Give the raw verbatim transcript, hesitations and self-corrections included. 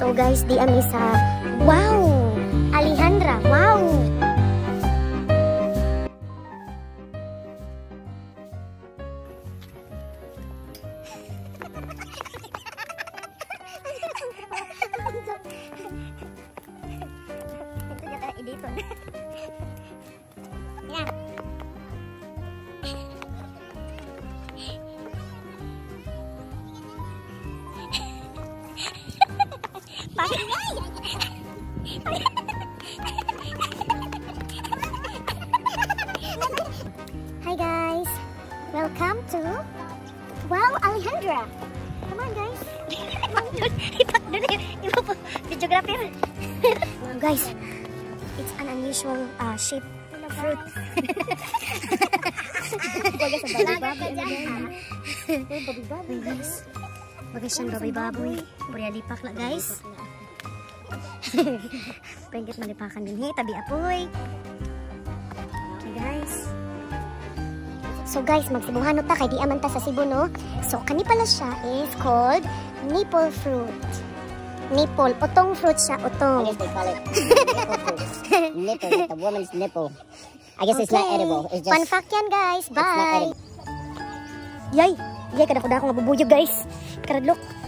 So guys, di ami sa wow, Alejandra, wow. Ito kata editor. Ya. Hi guys, welcome to Wow Alejandra. Come on guys. Ipak dun eh. Iba po videographer. Well, guys, it's an unusual uh, shape fruit. Baga sa baboy-baboy. Guys, baga siyang baboy-baboy. Puriya lipak na guys. Penggit malipakan din. Hey, tabi apoy. Okay guys. So guys, magsibuhan ta kay di aman ta sa Cebu no. So kani pala siya is called nipple fruit. Nipple, utong fruit siya, utong. I guess they call it nipple fruit. Nipple, like the woman's nipple. I guess okay. It's not edible. It's just fun fact yan guys. Bye. It's not edible. Yay, yay kada ko da ako mabubuyog guys. Karadlok.